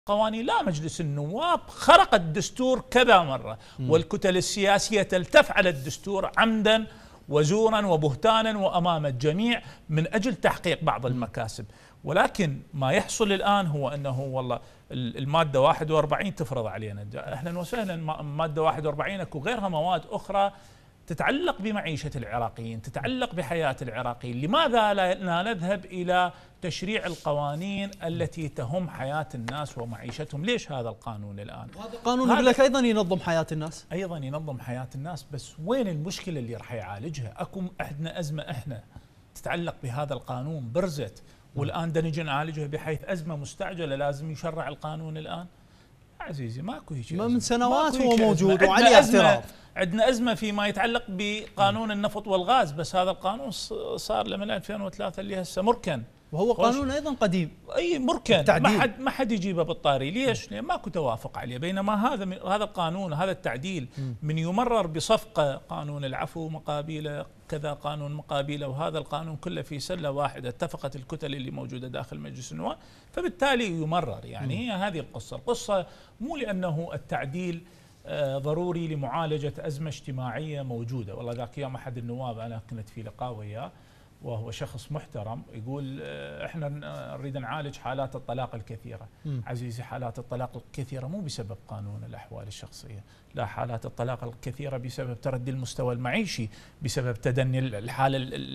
قوانين. لا، مجلس النواب خرق الدستور كذا مرة، والكتل السياسية تلتف على الدستور عمدا وزورا وبهتانا وأمام الجميع من أجل تحقيق بعض المكاسب. ولكن ما يحصل الآن هو أنه والله المادة 41 تفرض علينا. أهلا وسهلا، مادة 41 أكو غيرها مواد أخرى تتعلق بمعيشة العراقيين، تتعلق بحياة العراقيين. لماذا لا نذهب إلى تشريع القوانين التي تهم حياة الناس ومعيشتهم؟ ليش هذا القانون الآن؟ هذا القانون يقول لك أيضا ينظم حياة الناس، أيضا ينظم حياة الناس، بس وين المشكلة اللي راح يعالجها؟ أكو عندنا أزمة إحنا تتعلق بهذا القانون برزت، والآن نجي نعالجها بحيث أزمة مستعجلة لازم يشرع القانون الآن. عزيزي ماكو هيك، من سنوات هو موجود وعليه اعتراض. عندنا أزمة فيما يتعلق بقانون النفط والغاز، بس هذا القانون صار له من 2003 اللي هسه مركن، وهو قانون ايضا قديم. اي مركن، ما حد يجيبه بالطاري. ليش؟ لان ماكو توافق عليه. بينما هذا القانون، هذا التعديل من يمرر بصفقه، قانون العفو مقابله كذا، قانون مقابله، وهذا القانون كله في سله واحده اتفقت الكتل اللي موجوده داخل مجلس النواب، فبالتالي يمرر. يعني هي هذه القصه مو لانه التعديل ضروري لمعالجه ازمه اجتماعيه موجوده. والله ذاك يوم احد النواب انا كنت في لقاء وياه، وهو شخص محترم، يقول احنا نريد نعالج حالات الطلاق الكثيره. عزيزي، حالات الطلاق الكثيره مو بسبب قانون الاحوال الشخصيه، لا، حالات الطلاق الكثيره بسبب تردي المستوى المعيشي، بسبب تدني الحاله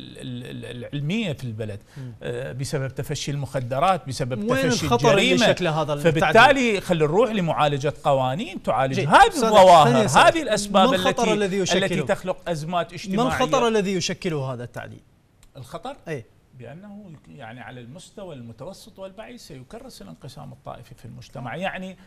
العلميه في البلد، بسبب تفشي المخدرات، بسبب تفشي الجريمه. فبالتالي خلينا نروح لمعالجه قوانين تعالج هذه الظواهر، هذه الاسباب التي تخلق ازمات اجتماعيه. ما الخطر الذي يشكله هذا التعديل؟ الخطر أي؟ بأنه يعني على المستوى المتوسط والبعيد سيكرس الانقسام الطائفي في المجتمع. يعني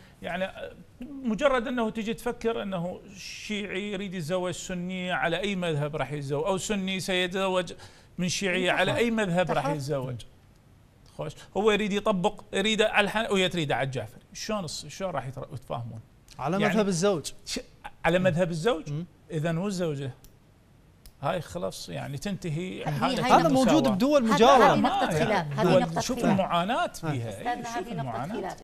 مجرد أنه تجي تفكر أنه شيعي يريد يتزوج سنية على أي مذهب راح يتزوج، أو سني سيتزوج من شيعية على أي مذهب راح يتزوج. خوش، هو يريد يطبق، يريد على وهي تريد على الجعفري. شلون راح يتفاهمون؟ على مذهب الزوج. على مذهب الزوج. إذن والزوجة هاي خلاص يعني تنتهي حالة. هذا موجود بدول مجاورة. هذه نقطة خلاف. شوف المعاناة فيها، شوف المعاناة.